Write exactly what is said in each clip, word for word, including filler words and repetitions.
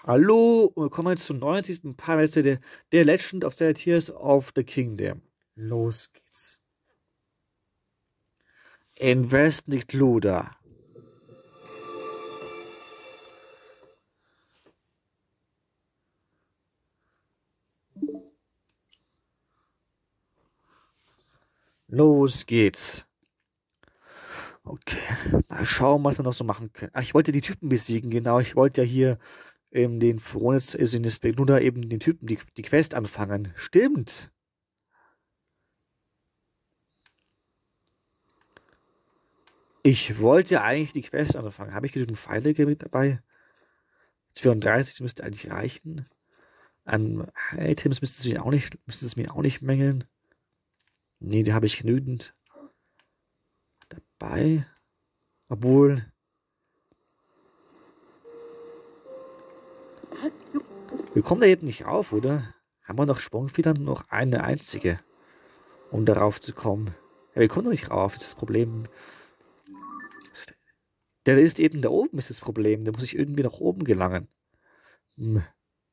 Hallo und willkommen zum neunzigsten Part der, der Legend of Zelda Tears of the Kingdom. Los geht's. Invest nicht Luda. Los geht's. Okay, mal schauen, was wir noch so machen können. Ach, ich wollte die Typen besiegen, genau. Ich wollte ja hier ähm, den Furonitz, also in das Luda eben den Typen, die, die Quest anfangen. Stimmt. Ich wollte eigentlich die Quest anfangen. Habe ich genügend Pfeile mit dabei? zweiunddreißig, das müsste eigentlich reichen. An Items müsste es mir auch nicht, müsste es mir auch nicht mengeln. Nee, die habe ich genügend dabei. Obwohl. Wir kommen da eben nicht rauf, oder? Haben wir noch Sprungfedern? Noch eine einzige, um darauf zu kommen. Ja, wir kommen da nicht rauf, das ist das Problem. Der ist eben da oben, ist das Problem. Da muss ich irgendwie nach oben gelangen. Hm.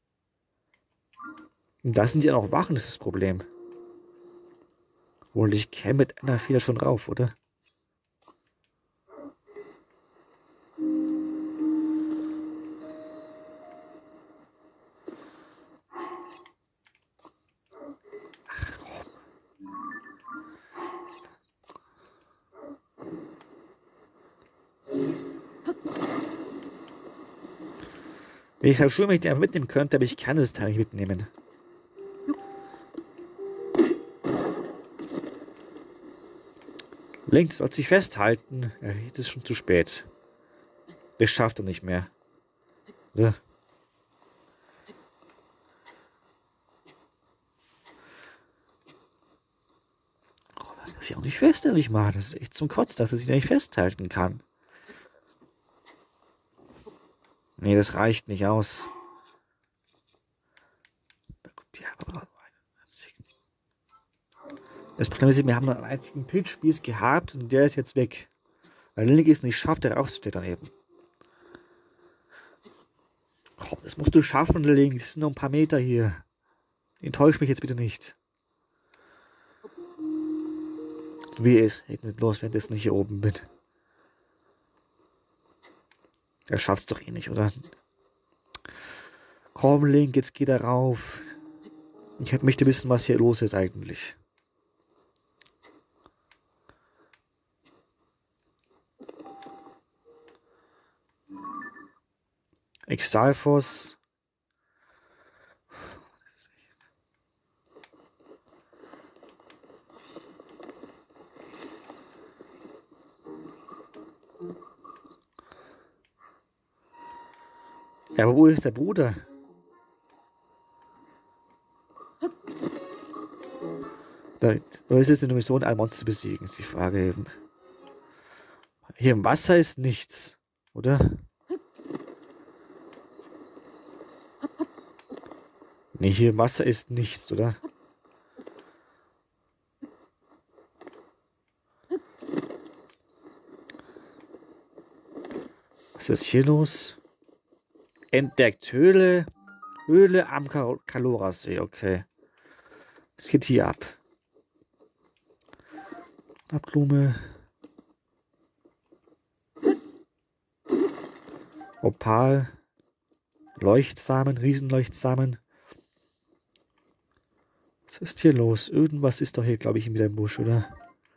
Und da sind ja noch Wachen, das ist das Problem. Wohl, ich käme mit einer Feder schon rauf, oder? Wenn ich halt schon, wenn ich den einfach mitnehmen könnte, aber ich kann das Teil nicht mitnehmen. Link soll sich festhalten. Ja, jetzt ist schon zu spät. Das schafft er nicht mehr. Oder? Oh, das ist ja auch nicht fest, ehrlich mal. Das ist echt zum Kotz, dass er sich nicht festhalten kann. Nee, das reicht nicht aus. Ja, aber das Problem ist, wir haben einen einzigen Pilzspieß gehabt und der ist jetzt weg. Weil Link es nicht schafft, der rauszusteht dann eben. Komm, das musst du schaffen, Link. Das sind nur ein paar Meter hier. Enttäusch mich jetzt bitte nicht. Wie es regnet los, wenn ich nicht hier oben bin. Er schafft's doch eh nicht, oder? Komm, Link, jetzt geht er rauf. Ich möchte wissen, was hier los ist eigentlich. Exalfos. Ja, aber wo ist der Bruder? Da, oder ist es eine Mission, ein Monster zu besiegen? Ist die Frage eben. Hier im Wasser ist nichts, oder? Nee, hier im Wasser ist nichts, oder? Was ist hier los? Entdeckt Höhle. Höhle am Kalorasee, okay. Was geht hier ab? Blume. Opal. Leuchtsamen, Riesenleuchtsamen. Was ist hier los? Irgendwas ist doch hier, glaube ich, in dem Busch, oder?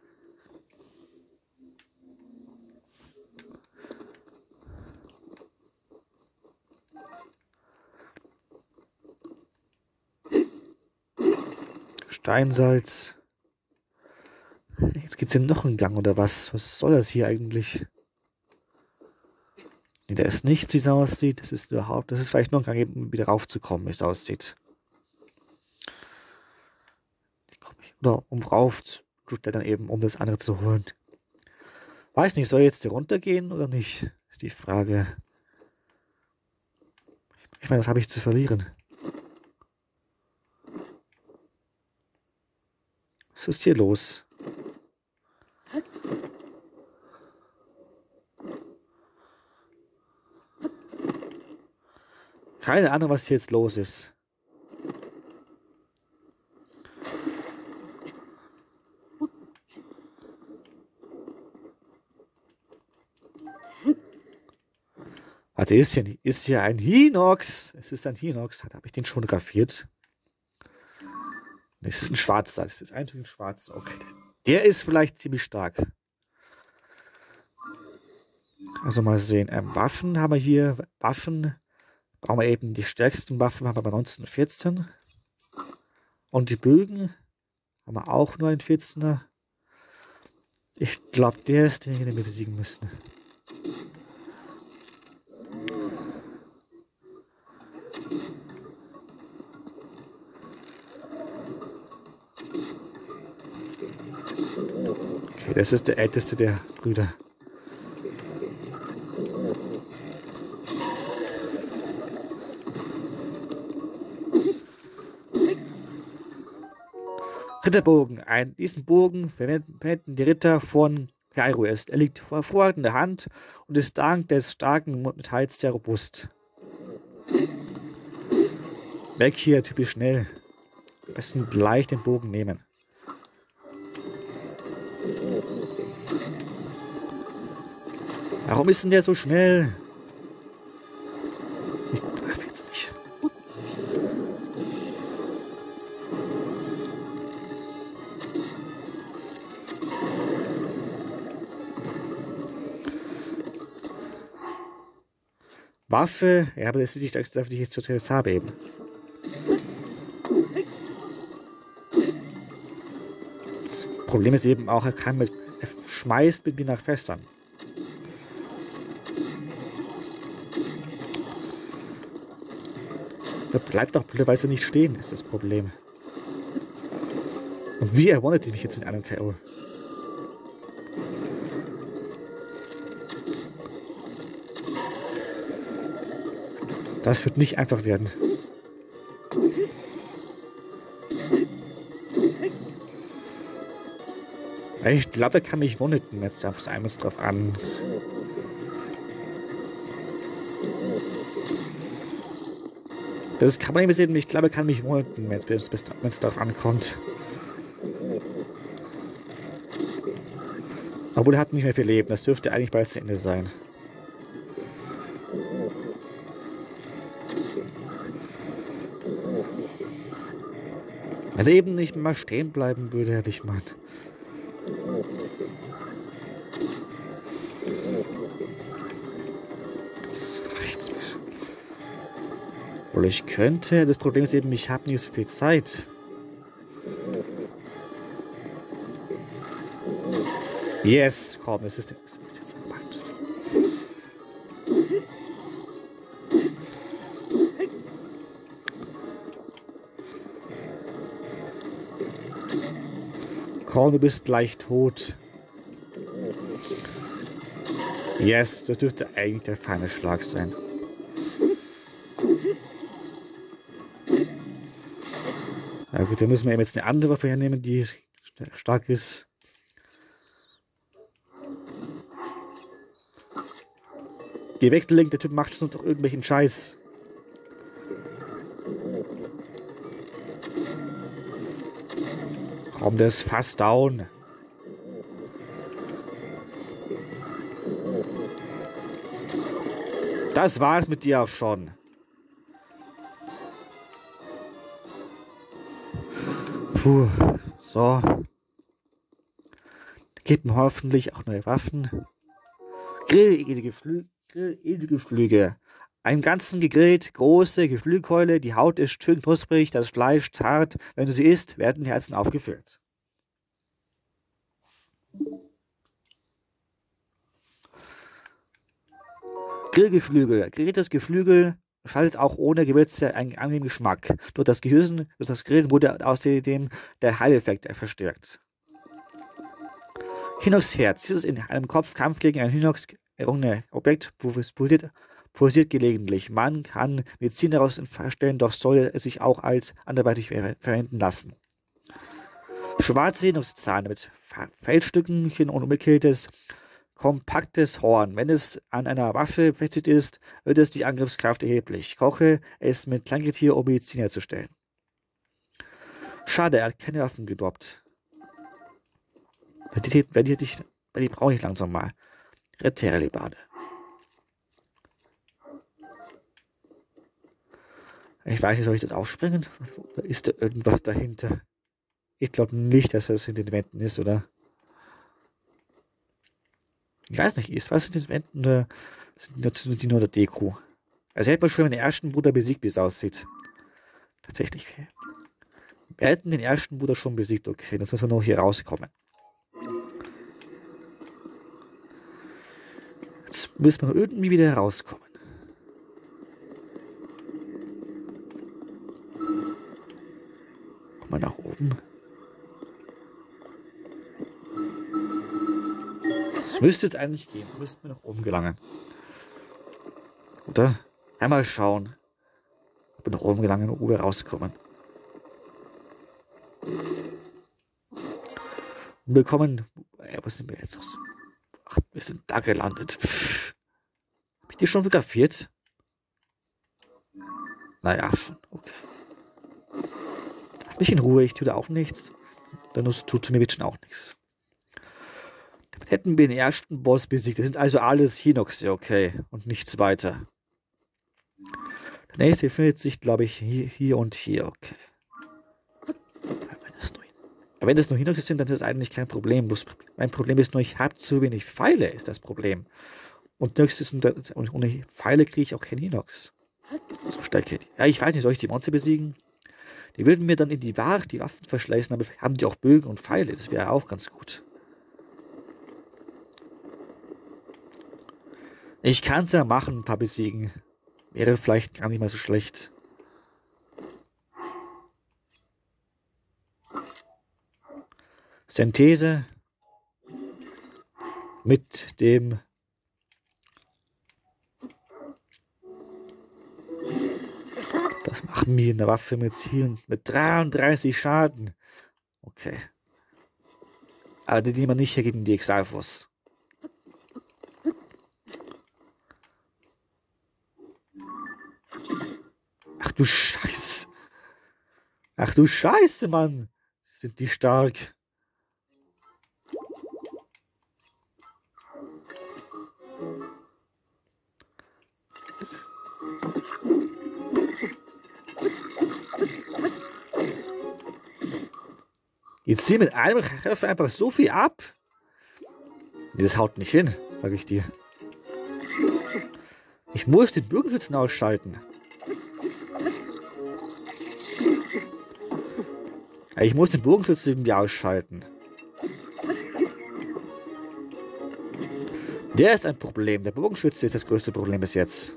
Steinsalz. Jetzt geht's hier noch einen Gang, oder was? Was soll das hier eigentlich? Nee, da ist nichts, wie es aussieht. Das ist überhaupt, das ist vielleicht noch ein Gang, um wieder raufzukommen, wie es aussieht. Oder um rauf zu klettern eben, um das andere zu holen. Weiß nicht, soll ich jetzt hier runtergehen oder nicht? Ist die Frage. Ich meine, was habe ich zu verlieren? Was ist hier los? Keine Ahnung, was hier jetzt los ist. Warte, ist hier, ist hier ein Hinox? Es ist ein Hinox. Habe ich den schon fotografiert? Es ist ein schwarzer. Das ist eindeutig ein schwarzer. Okay. Der ist vielleicht ziemlich stark. Also mal sehen. Ähm, Waffen haben wir hier. Waffen. Brauchen wir eben die stärksten Waffen. Haben wir bei neunzehnhundertvierzehn. Und die Bögen haben wir auch nur ein vierzehner. Ich glaube, der ist der, den wir besiegen müssen. Okay, das ist der älteste der Brüder. Ritterbogen. Ein, diesen Bogen verwenden die Ritter von Kairo ist. Er liegt hervorragend in der Hand und ist dank des starken Metalls sehr robust. Weg hier, typisch schnell. Am besten gleich den Bogen nehmen. Warum ist denn der so schnell? Ich treffe jetzt nicht. Waffe, ja, aber das ist die stärkste Waffe, die ich jetzt für jetzt habe eben. Das Problem ist eben auch, er kann mit, er schmeißt mit mir nach Fässern. Er bleibt doch blöderweise nicht stehen, ist das Problem. Und wie erwandert mich jetzt mit einem K O? Das wird nicht einfach werden. Ich glaube, der kann mich moneten. Jetzt darf es einmal drauf an. Das kann man nicht sehen. Ich glaube, er kann mich moneten, wenn es darauf ankommt. Obwohl, er hat nicht mehr viel Leben. Das dürfte eigentlich bald zu Ende sein. Wenn er eben nicht mal stehen bleiben würde, hätte ich mal. Das reicht mir. Obwohl ich könnte. Das Problem ist eben, ich habe nicht so viel Zeit. Yes, komm, es ist, es ist jetzt bald. Komm, du bist gleich tot. Yes, das dürfte eigentlich der feine Schlag sein. Ja gut, dann müssen wir eben jetzt eine andere Waffe hernehmen, die stark ist. Geh weg, Link, der Typ macht schon doch irgendwelchen Scheiß. Komm, der ist fast down. Das war's mit dir auch schon. Puh, so. Gibt mir hoffentlich auch neue Waffen. Grillige Flüge. Grillige Flüge. Im Ganzen gegrillt, große Geflügelkeule, die Haut ist schön knusprig, das Fleisch zart. Wenn du sie isst, werden die Herzen aufgefüllt. Grillgeflügel. Gegrilltes Geflügel schaltet auch ohne Gewürze einen angenehmen Geschmack. Durch das Gehirn, durch das Grillen wurde außerdem der Heileffekt verstärkt. Hinox-Herz. Dieses in einem Kopfkampf gegen ein Hinox errungene Objekt pulsiert, pulsiert gelegentlich. Man kann Medizin daraus verstellen, doch soll es sich auch als anderweitig verwenden lassen. Schwarze Hinoxzahn mit Feldstücken und umgekehrtes kompaktes Horn. Wenn es an einer Waffe befestigt ist, wird es die Angriffskraft erheblich. Koche es mit Kleingetier, um Medizin herzustellen. Schade, er hat keine Waffen gedroppt. Bei die, bei die, bei die brauche ich langsam mal. Reterlibade. Ich weiß nicht, soll ich das aufspringen? Oder ist da irgendwas dahinter? Ich glaube nicht, dass das in den Wänden ist, oder? Ich weiß nicht, ist was in den Wänden oder sind die nur der Deko? Also hätte man schon den ersten Bruder besiegt, wie es aussieht. Tatsächlich. Wir hätten den ersten Bruder schon besiegt, okay. Jetzt müssen wir noch hier rauskommen. Jetzt müssen wir noch irgendwie wieder rauskommen. Mal nach oben. Das müsste jetzt eigentlich gehen. Das müssten wir nach oben gelangen. Oder? Einmal schauen, ob wir nach oben gelangen und oben rauskommen. Und wir kommen. Ja, was sind wir jetzt aus? Ach, wir sind da gelandet. Hab ich die schon fotografiert? Naja, schon. Okay. Lass mich in Ruhe, ich tue da auch nichts. Dann tut zu mir jetzt schon auch nichts. Damit hätten wir den ersten Boss besiegt. Das sind also alles Hinoxe, okay. Und nichts weiter. Der nächste befindet sich, glaube ich, hier, hier und hier, okay. Aber wenn das nur Hinoxe sind, dann ist das eigentlich kein Problem. Mein Problem ist nur, ich habe zu wenig Pfeile, ist das Problem. Und ohne Pfeile kriege ich auch keinen Hinox. So Stärke. Ja, ich weiß nicht, soll ich die Monster besiegen? Die würden mir dann in die, Wa die Waffen verschleißen, aber haben die auch Bögen und Pfeile. Das wäre auch ganz gut. Ich kann es ja machen, ein paar besiegen. Wäre vielleicht gar nicht mal so schlecht. Synthese mit dem das machen wir in der Waffe mit hier mit dreiunddreißig Schaden. Okay. Aber die nehmen wir nicht hier gegen die Exalfos. Ach du Scheiße. Ach du Scheiße, Mann. Sind die stark. Jetzt ziehen mit einem Treffer einfach so viel ab. Das haut nicht hin, sage ich dir. Ich muss den Bogenschützen ausschalten. Ich muss den Bogenschützen irgendwie ausschalten. Der ist ein Problem. Der Bogenschütze ist das größte Problem bis jetzt.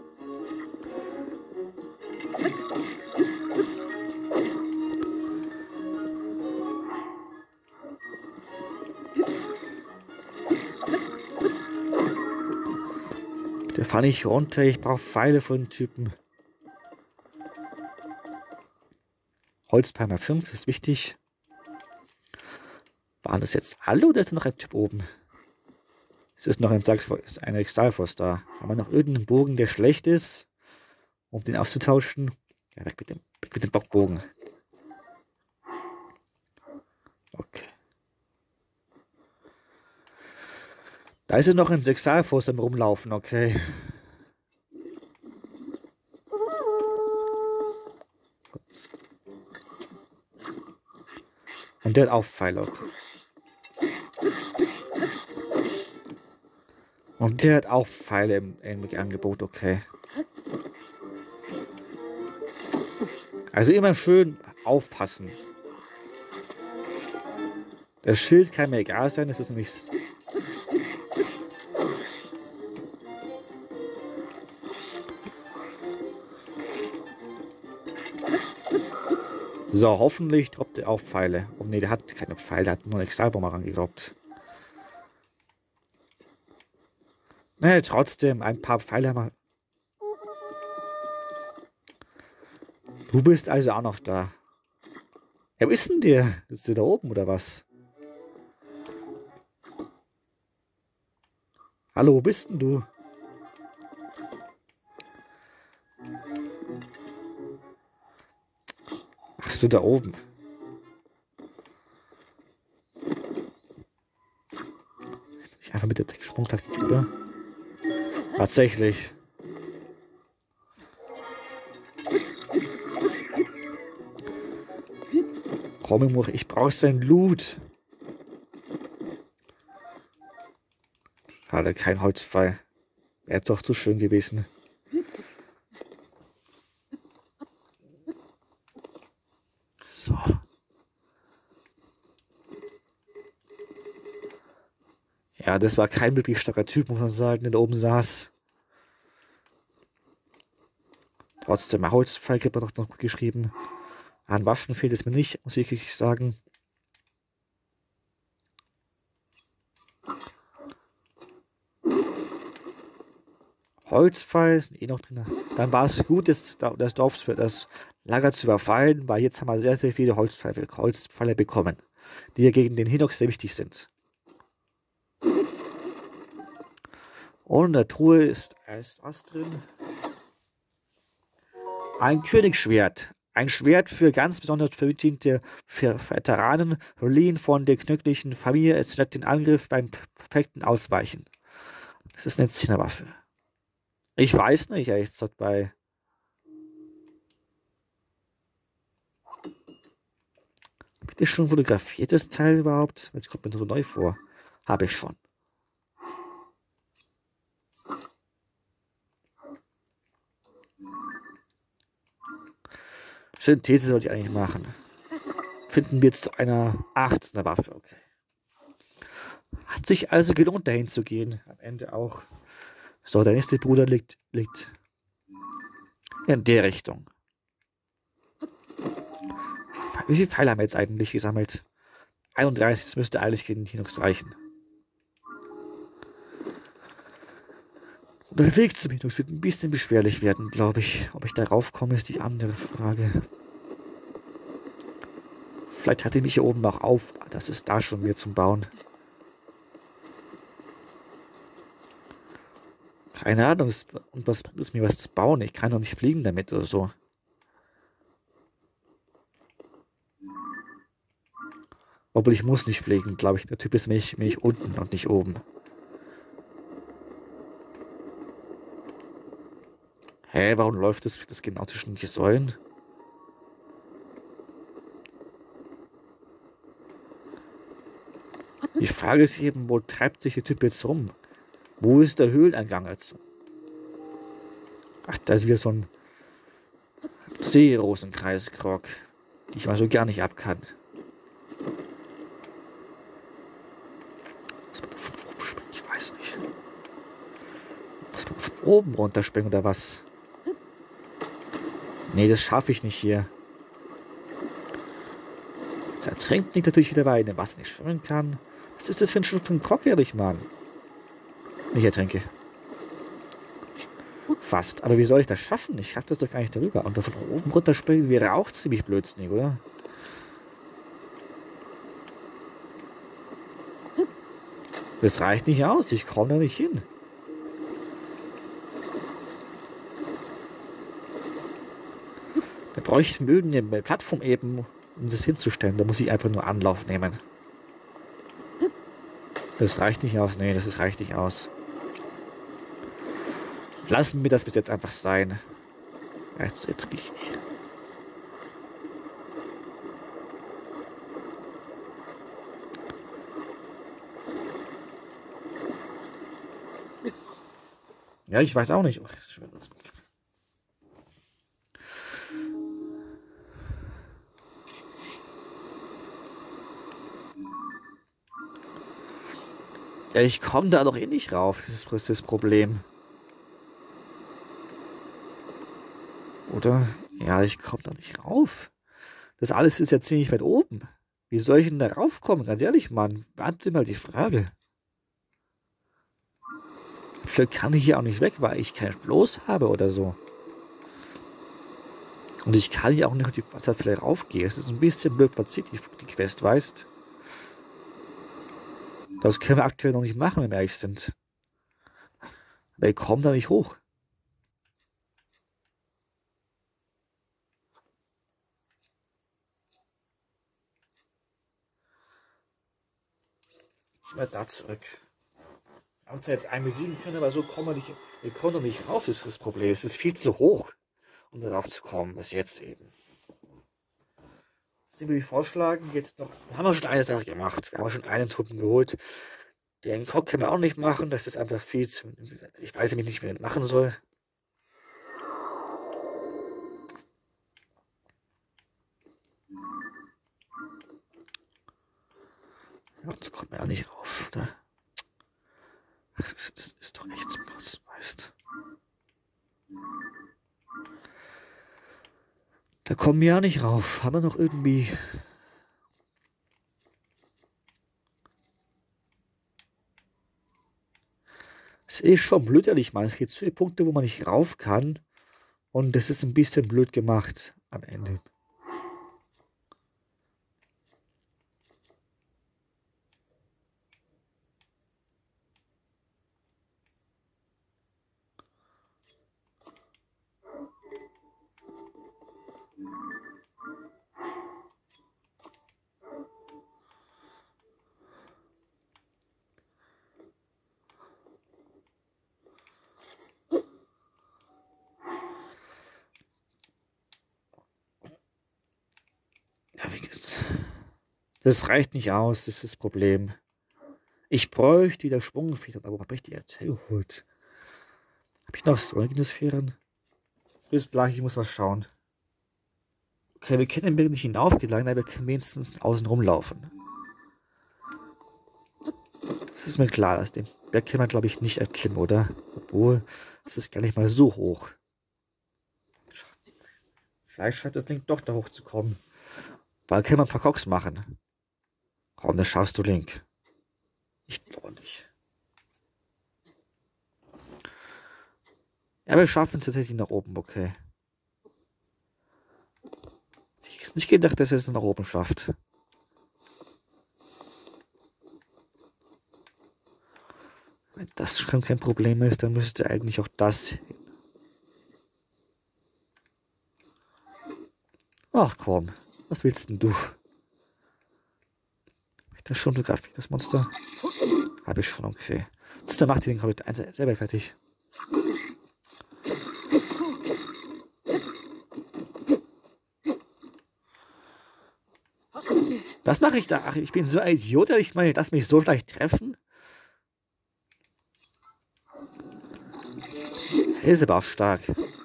Da falle ich runter. Ich brauche Pfeile von den Typen. Holzpalmer fünf, das ist wichtig. Waren das jetzt alle oder ist da noch ein Typ oben? Es ist noch ein ist ein Exalfos da. Haben wir noch irgendeinen Bogen, der schlecht ist, um den auszutauschen? Ja, weg mit dem, weg mit dem Bockbogen. Okay. Da ist ja noch ein Exalfos am Rumlaufen, okay. Und der hat auch Pfeile. Okay. Und der hat auch Pfeile im, im Angebot, okay. Also immer schön aufpassen. Das Schild kann mir egal sein, das ist nämlich... So, hoffentlich droppt er auch Pfeile. Oh ne, der hat keine Pfeile, der hat nur einen Exalbomber rangedroppt. Naja, trotzdem, ein paar Pfeile haben wir. Du bist also auch noch da. Ja, wo ist denn der? Ist der da oben oder was? Hallo, wo bist denn du? Ach so, da oben. Ich einfach mit der Sprungtaktik, oder? Tatsächlich. Komm, ich brauche sein Loot. Schade, kein Holzpfeil. Wäre doch zu schön gewesen. So. Ja, das war kein wirklich starker Typ, muss man sagen, der da oben saß. Trotzdem, ein Holzpfeil gibt er doch noch geschrieben. An Waffen fehlt es mir nicht, muss ich wirklich sagen. Holzpfeil sind eh noch drin. Dann war es gut, das, das Dorf, das Lager zu überfallen, weil jetzt haben wir sehr, sehr viele Holzpfeile, Holzpfeile bekommen, die ja gegen den Hinox sehr wichtig sind. Und in der Truhe ist erst was drin. Ein Königsschwert. Ein Schwert für ganz besonders verdiente für Veteranen, verliehen von der knöchlichen Familie. Es steckt den Angriff beim perfekten Ausweichen. Das ist eine Zehnerwaffe. Ich weiß nicht, ja, jetzt dort bei. Habe ich das schon fotografiert, das Teil überhaupt? Jetzt kommt mir so neu vor. Habe ich schon. Synthese sollte ich eigentlich machen. Finden wir jetzt zu einer achtzehner Waffe, okay. Hat sich also gelohnt, dahin zu gehen. Am Ende auch. So, der nächste Bruder liegt, liegt in der Richtung. Wie viele Pfeile haben wir jetzt eigentlich gesammelt? einunddreißig, das müsste eigentlich gegen den Hinox reichen. Der Weg zum Hinox wird ein bisschen beschwerlich werden, glaube ich. Ob ich darauf komme, ist die andere Frage. Vielleicht hatte ich mich hier oben auch auf. Das ist da schon mehr zum Bauen. Keine Ahnung. Und was bringt es mir, was zu bauen? Ich kann doch nicht fliegen damit oder so. Obwohl ich muss nicht fliegen, glaube ich. Der Typ ist nämlich, nämlich unten und nicht oben. Hä, warum läuft das, das genau zwischen die Säulen? Die Frage ist eben, wo treibt sich der Typ jetzt rum? Wo ist der Höhleneingang dazu? Ach, da ist wieder so ein Seerosenkreiskrog, die ich mal so gar nicht abkann. Muss man von oben springen? Ich weiß nicht. Muss man von oben runterspringen oder was? Nee, das schaffe ich nicht hier. Jetzt ertrinkt nicht natürlich wieder, weil er im Wasser nicht schwimmen kann. Was ist das für ein, für ein Krog, ehrlich, Mann? Ich ertrinke. Fast. Aber wie soll ich das schaffen? Ich schaffe das doch gar nicht darüber. Und da von oben runterspringen wäre auch ziemlich blödsinnig, oder? Das reicht nicht aus. Ich komme da nicht hin. Da bräuchten wir irgendeine Plattform eben, um das hinzustellen. Da muss ich einfach nur Anlauf nehmen. Das reicht nicht aus. Nee, das reicht nicht aus. Lassen wir das bis jetzt einfach sein. Jetzt, jetzt ich. Ja, ich weiß auch nicht. Oh, das ist schwer. Ja, ich komme da doch eh nicht rauf. Das ist das Problem. Oder? Ja, ich komme da nicht rauf. Das alles ist ja ziemlich weit oben. Wie soll ich denn da raufkommen? Ganz ehrlich, Mann. Beantworte mal die Frage. Vielleicht kann ich hier auch nicht weg, weil ich kein Floß habe oder so. Und ich kann hier auch nicht auf die Wasserfälle raufgehen. Es ist ein bisschen blöd platziert, die, die Quest, weißt. Das können wir aktuell noch nicht machen, wenn wir ehrlich sind. Aber ich komme da nicht hoch. Ich mal da zurück. Wir haben zwar jetzt einen besiegen können, aber so kommen wir nicht. Wir kommen doch nicht rauf, ist das Problem. Es ist viel zu hoch, um darauf zu kommen, bis jetzt eben. Deswegen würde ich vorschlagen, jetzt noch. Wir haben ja schon eine Sache gemacht. Wir haben schon einen Truppen geholt. Den Cock können wir auch nicht machen. Das ist einfach viel zu. Ich weiß nämlich nicht, wie ich das machen soll. Ja, das kommt mir auch nicht rauf, oder? Ach, das, das ist doch echt zum Kotzen, weißt. Da kommen wir ja nicht rauf. Haben wir noch irgendwie. Es ist schon blöd, ehrlich mal. Es gibt so viele Punkte, wo man nicht rauf kann. Und das ist ein bisschen blöd gemacht am Ende. Ja, wie geht's? Das reicht nicht aus, das ist das Problem. Ich bräuchte wieder Schwungfedern, aber wo habe ich die jetzt hergeholt? Habe ich noch Säugnisfedern? Bis gleich, ich muss was schauen. Okay, wir können den Berg nicht hinaufgelangen, aber wir können wenigstens außen rumlaufen. Das ist mir klar, dass den Berg kann man, glaube ich, nicht erklimmen, oder? Obwohl, es ist gar nicht mal so hoch. Vielleicht schafft das Ding doch da hoch zu kommen. Weil kann man ein paar Cox machen. Komm, das schaffst du, Link. Ich glaube nicht. Ja, wir schaffen es tatsächlich nach oben, okay. Ich hätte nicht gedacht, dass er es nach oben schafft. Wenn das schon kein Problem ist, dann müsste eigentlich auch das hin. Ach komm, was willst denn du? Hab ich das schon fotografiert, das Monster? Habe ich schon, okay. Jetzt macht ihr den komplett selber fertig. Was mache ich da? Ach, ich bin so ein Idiot, ich meine, lass mich so leicht treffen. Er ist aber auch stark.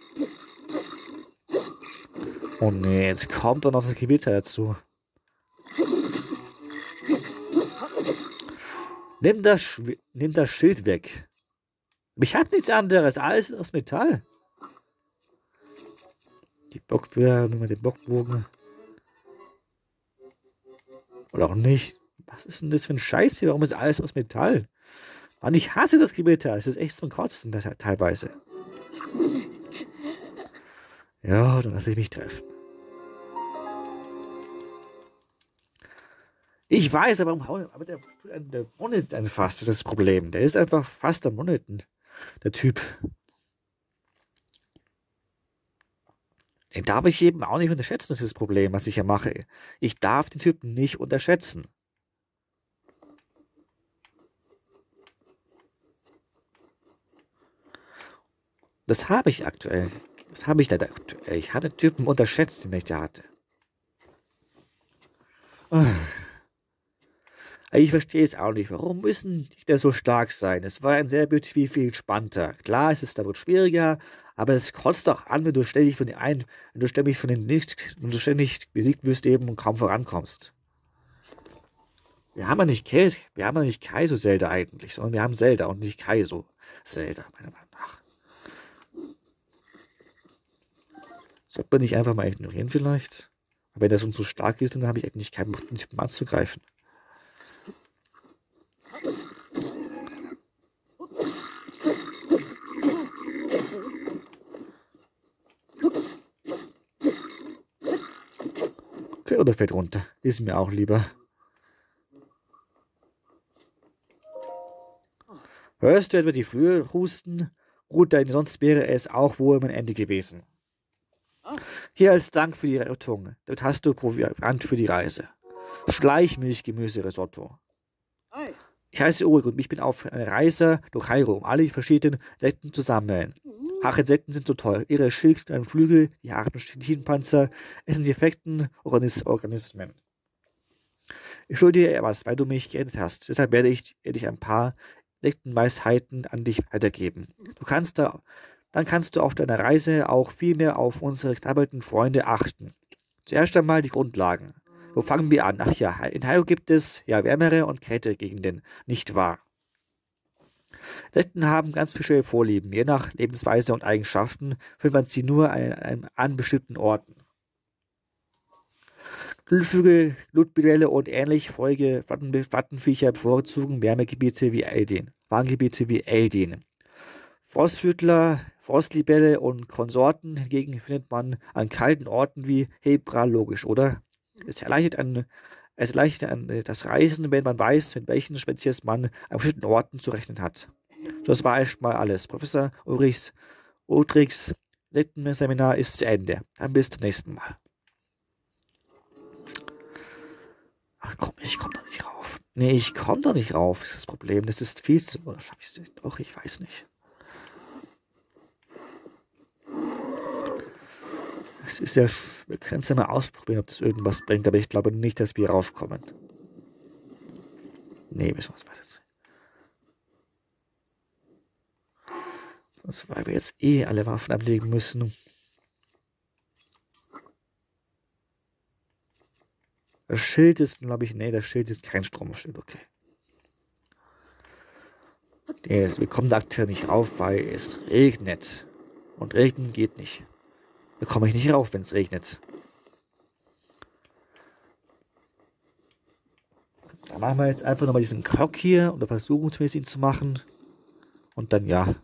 Oh nee, jetzt kommt doch noch das Gewitter dazu. Nimm das, nimm das Schild weg. Ich hab nichts anderes, alles aus Metall. Die Bockbär, nur mal den Bockbogen. Oder auch nicht. Was ist denn das für ein Scheiß hier? Warum ist alles aus Metall? Mann, ich hasse das Gewitter. Es ist echt zum Kotzen teilweise. Ja, dann lasse ich mich treffen. Ich weiß, aber, aber der, der Monit fast ist das Problem. Der ist einfach fast am Moniten. Der Typ. Den darf ich eben auch nicht unterschätzen, das ist das Problem, was ich hier mache. Ich darf den Typen nicht unterschätzen. Das habe ich aktuell. Das habe ich leider aktuell. Ich hatte den Typen unterschätzt, den ich da hatte. Ich verstehe es auch nicht. Warum müssen die da so stark sein? Es war ein sehr viel, viel spannender. Klar, es ist da wohl schwieriger, aber es kotzt auch an, wenn du ständig von den einen, wenn du ständig von den nicht, wenn du ständig besiegt wirst eben und kaum vorankommst. Wir haben ja nicht Kai, wir haben ja nicht Kaizo Zelda eigentlich, sondern wir haben Zelda und nicht Kaizo Zelda, meiner Meinung nach. Sollte man nicht einfach mal ignorieren vielleicht? Aber wenn der schon so stark ist, dann habe ich eigentlich keinen Bock, den Typen anzugreifen. Okay, oder fällt runter. Ist mir auch lieber. Hörst du etwa die Flügel husten? Gut, denn sonst wäre es auch wohl mein Ende gewesen. Ah, Hier als Dank für die Rettung. Dort hast du Proviant für die Reise. Schleichmilch, Gemüse, Risotto. ei. Ich heiße Ulrich und ich bin auf einer Reise durch Kairo, um alle verschiedenen Insekten zu sammeln. Hachinsekten sind so toll. Ihre Schild und Flügel, die harten Chitinpanzer, es sind die effekten Organis Organismen. Ich schulde dir etwas, weil du mich gerettet hast. Deshalb werde ich dir ein paar Insektenweisheiten an dich weitergeben. Du kannst da, dann kannst du auf deiner Reise auch viel mehr auf unsere knabbelnden Freunde achten. Zuerst einmal die Grundlagen. Wo fangen wir an? Ach ja, in Kairo gibt es ja wärmere und kältere Gegenden, nicht wahr? Insekten haben ganz verschiedene Vorlieben. Je nach Lebensweise und Eigenschaften findet man sie nur an, an, an bestimmten Orten. Grünvögel, Glutbirelle und ähnlich feurige Wattenviecher bevorzugen Wärmegebiete wie Eldin, Warmgebiete wie Eldin. Frosthütler, Frostlibelle und Konsorten hingegen findet man an kalten Orten wie Hebra, logisch, oder? Es erleichtert, an, es erleichtert an das Reisen, wenn man weiß, mit welchen Spezies man an bestimmten Orten zu rechnen hat. Das war erstmal alles. Professor Ulrichs Ulrichs Seminar ist zu Ende. Dann bis zum nächsten Mal. Ach komm, ich komm da nicht rauf. Nee, ich komm da nicht rauf, ist das Problem. Das ist viel zu... Oder schaff ich's nicht? Doch, ich weiß nicht. Es ist ja... Wir können es ja mal ausprobieren, ob das irgendwas bringt, aber ich glaube nicht, dass wir raufkommen. Nee, müssen wir es weiter. Das, weil wir jetzt eh alle Waffen ablegen müssen. Das Schild ist, glaube ich, nee, das Schild ist kein Stromschild, okay. Nee, wir kommen da aktuell nicht rauf, weil es regnet. Und regnen geht nicht. Da komme ich nicht rauf, wenn es regnet. Da machen wir jetzt einfach nochmal diesen Krog hier und versuchen zumindest ihn zu machen. Und dann ja.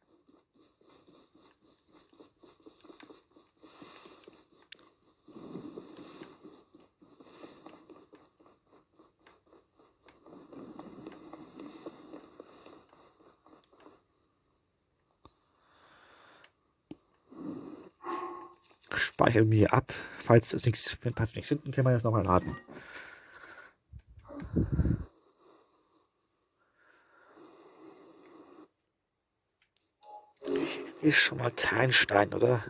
Speichern wir ab. Falls es nichts, falls nichts finden, können wir das nochmal laden. Hier ist schon mal kein Stein, oder?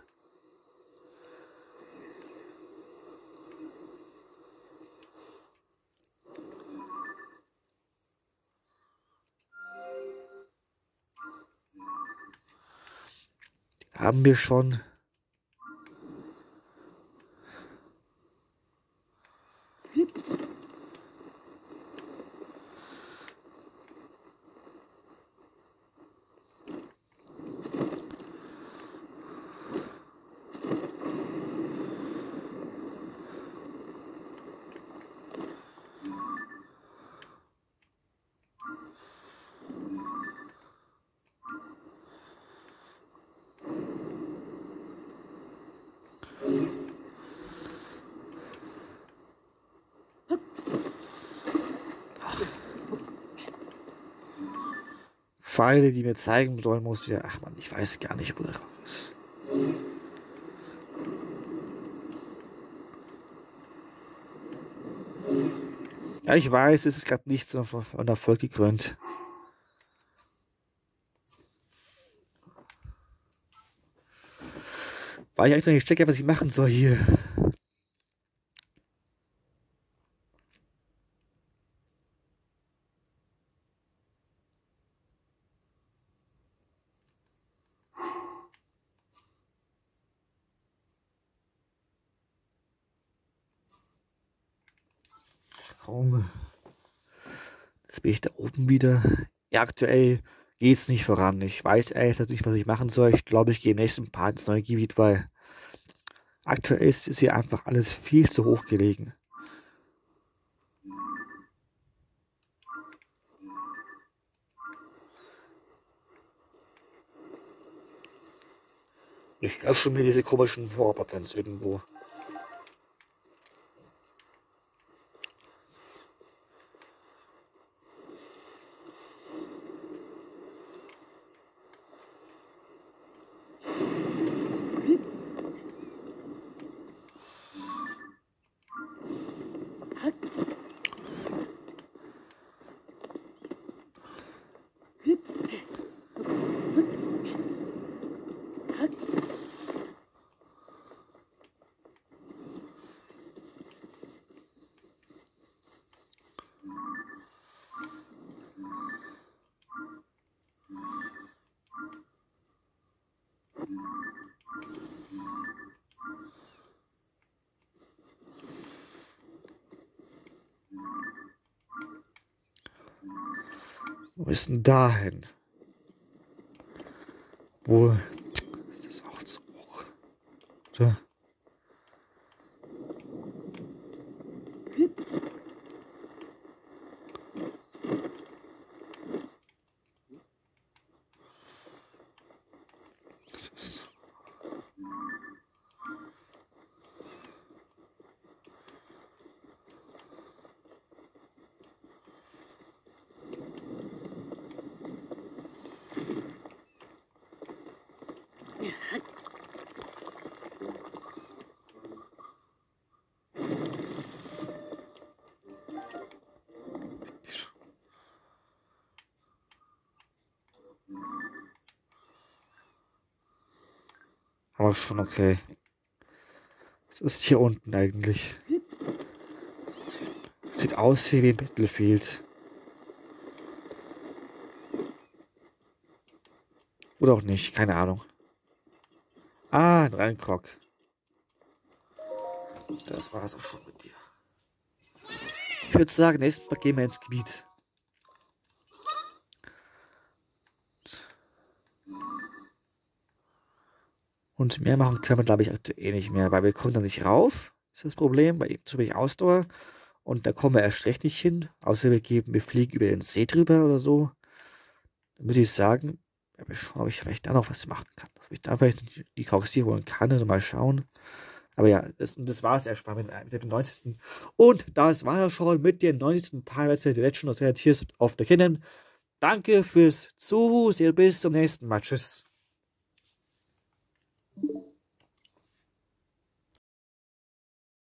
Den haben wir schon. Pfeile, die mir zeigen sollen, muss wieder. Ach man, ich weiß gar nicht, wo der Rock ist. Ja, ich weiß, es ist gerade nichts von Erfolg gekrönt. Weil ich eigentlich noch nicht checke, was ich machen soll hier. Komm. Jetzt bin ich da oben wieder. Ja, aktuell geht's nicht voran. Ich weiß ehrlich gesagt nicht, was ich machen soll. Ich glaube, ich gehe im nächsten Part ins neue Gebiet, weil aktuell ist es hier einfach alles viel zu hoch gelegen. Ich habe schon wieder diese komischen Horror-Buttons irgendwo. ist denn da hin? Wo? Das ist auch zu hoch. So. Das ist. Aber schon okay. Was ist hier unten eigentlich? Sieht aus wie ein Battlefield. Oder auch nicht, keine Ahnung. Ah, ein Reinkrog. Das war es auch schon mit dir. Ich würde sagen, nächstes Mal gehen wir ins Gebiet. Und mehr machen können wir, glaube ich, aktuell eh nicht mehr, weil wir kommen da nicht rauf. Das ist das Problem, weil eben zu wenig Ausdauer. Und da kommen wir erst recht nicht hin. Außer wir geben, wir fliegen über den See drüber oder so. Dann würde ich sagen, ja, wir schauen, ob ich vielleicht da noch was machen kann. Ob ich da vielleicht die, die Kauxie holen kann, also mal schauen. Aber ja, das, das war es erstmal mit, mit dem neunzigsten Und das war ja schon mit dem neunzigsten Pirates The Legend of the Tears of the Kingdom. Danke fürs Zusehen. Bis zum nächsten Mal. Tschüss.